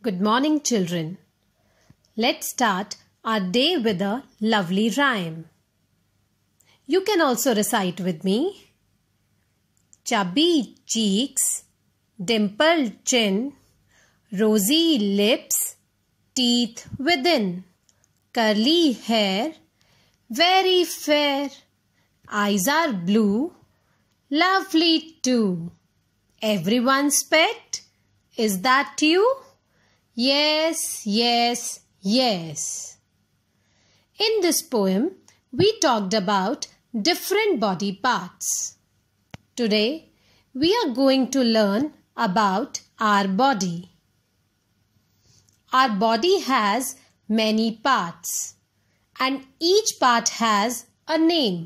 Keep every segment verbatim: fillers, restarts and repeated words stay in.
Good morning, children. Let's start our day with a lovely rhyme. You can also recite with me. Chubby cheeks, dimpled chin, rosy lips, teeth within, curly hair, very fair, eyes are blue, lovely too. Everyone's pet, is that you? Yes, yes, yes. In this poem, we talked about different body parts. Today, we are going to learn about our body. Our body has many parts, and each part has a name.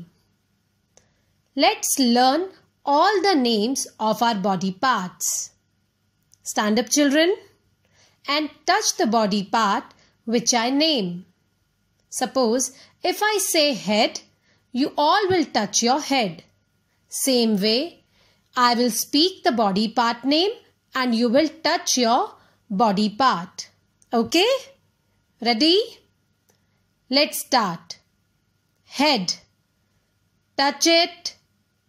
Let's learn all the names of our body parts. Stand up, children, and touch the body part which I name. Suppose if I say head, you all will touch your head. Same way, I will speak the body part name and you will touch your body part. Okay? Ready? Let's start. Head. Touch it.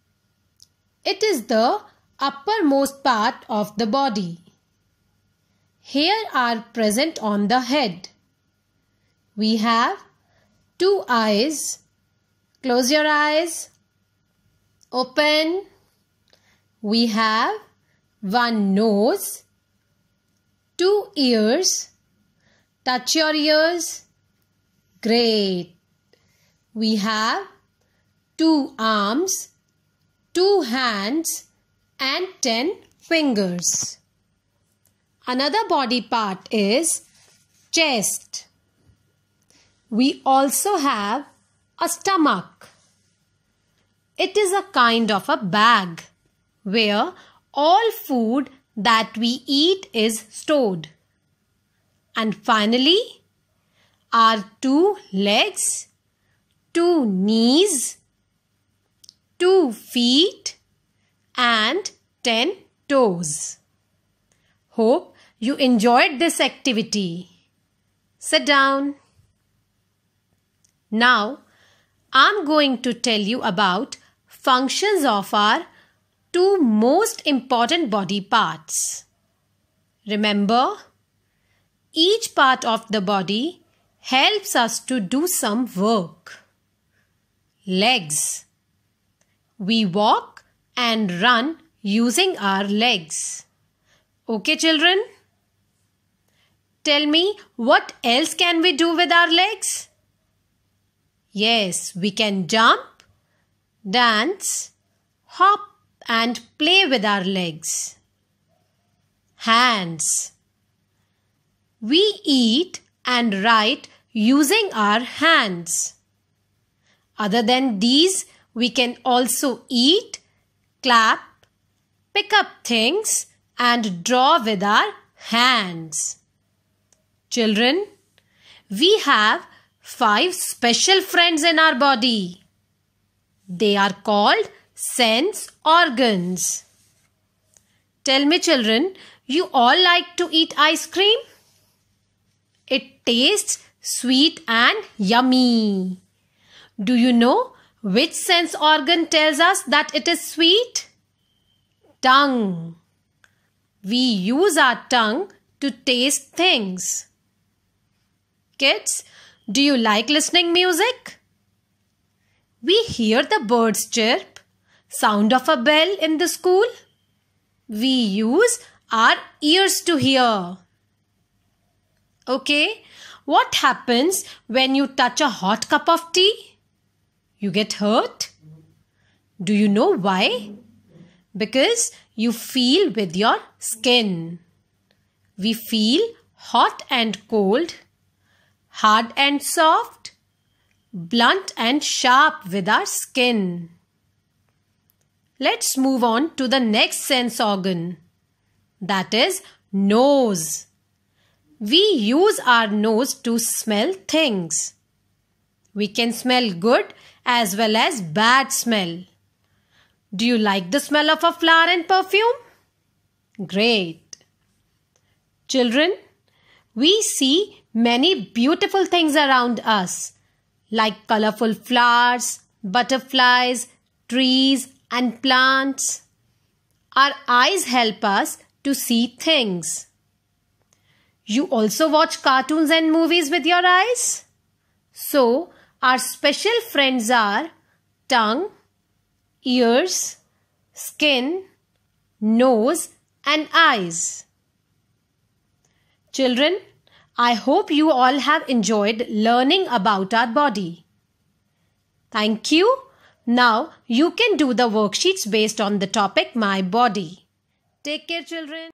It is the uppermost part of the body. Hair are present on the head. We have two eyes. Close your eyes. Open. We have one nose. Two ears. Touch your ears. Great. We have two arms, two hands and ten fingers. Another body part is chest. We also have a stomach. It is a kind of a bag where all food that we eat is stored. And finally, our two legs, two knees, two feet and ten toes. Hope you enjoyed this activity. Sit down. Now, I'm going to tell you about functions of our two most important body parts. Remember, each part of the body helps us to do some work. Legs. We walk and run using our legs. Okay, children? Tell me, what else can we do with our legs? Yes, we can jump, dance, hop and play with our legs. Hands. We eat and write using our hands. Other than these, we can also eat, clap, pick up things and draw with our hands. Children, we have five special friends in our body. They are called sense organs. Tell me, children, you all like to eat ice cream? It tastes sweet and yummy. Do you know which sense organ tells us that it is sweet? Tongue. We use our tongue to taste things. Kids, do you like listening music? We hear the birds chirp, sound of a bell in the school. We use our ears to hear. Okay, what happens when you touch a hot cup of tea? You get hurt? Do you know why? Because you feel with your skin. We feel hot and cold, hard and soft, blunt and sharp with our skin. Let's move on to the next sense organ. That is nose. We use our nose to smell things. We can smell good as well as bad smell. Do you like the smell of a flower and perfume? Great. Children, we see many beautiful things around us, like colorful flowers, butterflies, trees, and plants. Our eyes help us to see things. You also watch cartoons and movies with your eyes? So, our special friends are tongue, ears, skin, nose, and eyes. Children, I hope you all have enjoyed learning about our body. Thank you. Now you can do the worksheets based on the topic My Body. Take care, children.